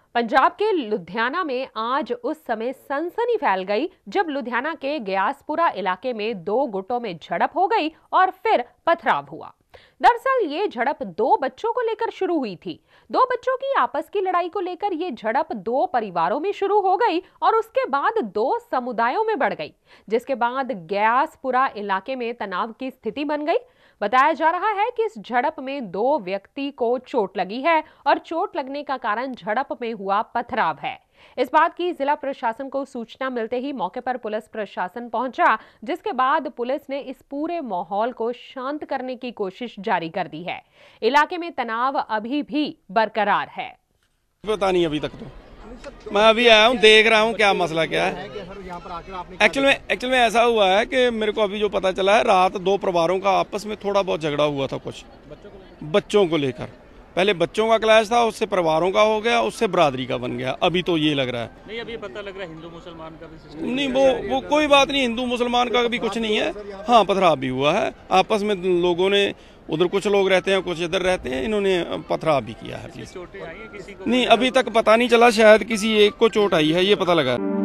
पंजाब के लुधियाना में आज उस समय सनसनी फैल गई जब लुधियाना के ग्यासपुरा इलाके में दो गुटों में झड़प हो गई और फिर पथराव हुआ। दरअसल ये झड़प दो बच्चों को लेकर शुरू हुई थी। दो बच्चों की आपस की लड़ाई को लेकर ये झड़प दो परिवारों में शुरू हो गई और उसके बाद दो समुदायों में बढ़ गई, जिसके बाद ग्यासपुरा इलाके में तनाव की स्थिति बन गई। बताया जा रहा है कि इस झड़प में दो व्यक्ति को चोट लगी है और चोट लगने का कारण झड़प में हुआ पथराव है। इस बात की जिला प्रशासन को सूचना मिलते ही मौके पर पुलिस प्रशासन पहुंचा, जिसके बाद पुलिस ने इस पूरे माहौल को शांत करने की कोशिश जारी कर दी है। इलाके में तनाव अभी भी बरकरार है। पता नहीं, अभी तक तो मैं अभी आया हूँ, देख रहा हूँ क्या मसला क्या है। एक्चुअल में ऐसा हुआ है कि मेरे को अभी जो पता चला है, रात दो परिवारों का आपस में थोड़ा बहुत झगड़ा हुआ था, कुछ बच्चों को लेकर। पहले बच्चों का क्लैश था, उससे परिवारों का हो गया, उससे बरादरी का बन गया। अभी तो ये लग रहा है, नहीं अभी पता लग रहा है हिंदू मुसलमान का भी सिस्टम नहीं, वो कोई बात नहीं, हिंदू मुसलमान का भी कुछ नहीं है। हाँ, पथराव भी हुआ है आपस में, लोगों ने, उधर कुछ लोग रहते हैं, कुछ इधर रहते हैं, इन्होंने पथराव भी किया है। चोटें आई हैं किसी को? नहीं, अभी तक पता नहीं चला, शायद किसी एक को चोट आई है, ये पता लगा।